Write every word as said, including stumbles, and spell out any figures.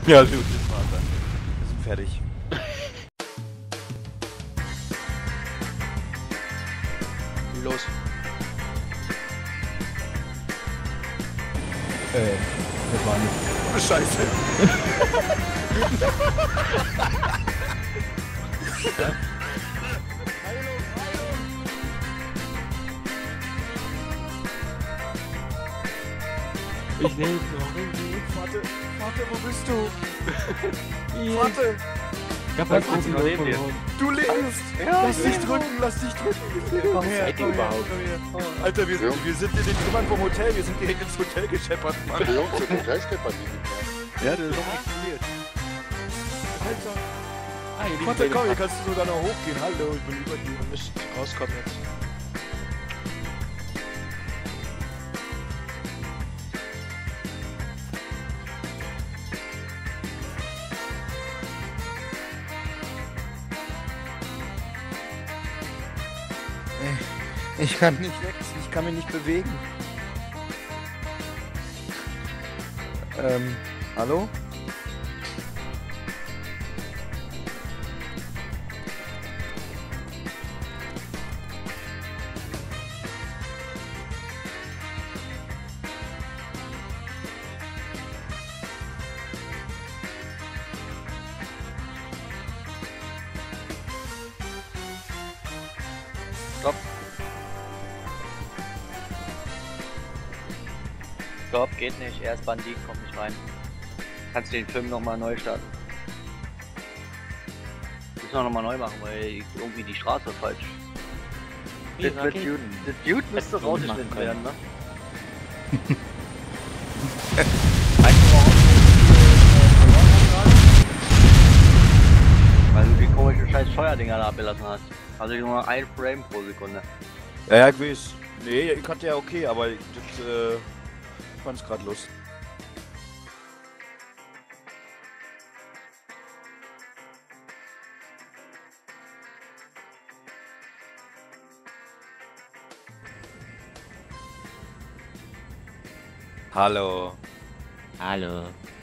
Ja, gut, das war's dann. Wir sind fertig. Los. Äh, das war nicht. Oh, Scheiße. Ich lebe noch. Warte, warte, wo bist du? Hier. Warte, Ich hab Was ein willst du noch Foto neben von du lebst. Ja, Lass dich drücken, lass dich drücken. Komm her, seid ihr komm her, überhaupt? komm her. Alter, wir, Ja. wir sind in den Trümmern vom Hotel, wir sind direkt ins Hotel gescheppert, Mann. Der Jungs, der Hotelstepper liegen. Ja, der ist doch explodiert. Alter. Ah, hier liegen Warte, beide komm, hier Pack- kannst du sogar noch hochgehen. Hallo, ich bin über dir. Wir müssen rauskommen jetzt. Ich kann nicht weg, ich kann mich nicht bewegen. Ähm, hallo? Stopp. Stopp, geht nicht. Er ist Bandit, kommt nicht rein. Kannst du den Film nochmal neu starten? Müssen wir nochmal neu machen, weil irgendwie die Straße falsch. Hier, Der okay. Dude, der Dude müsste Hätten wir rausgeschnitten machen werden, können. ne? Weißt du, warum du Weil du die komische scheiß Feuerdinger da abgelassen hast. Also nur ein Frame pro Sekunde. Ja, ja, ich weiß. Nee, ich hatte ja okay, aber das, äh, ich fand's grad lustig. Hallo. Hallo.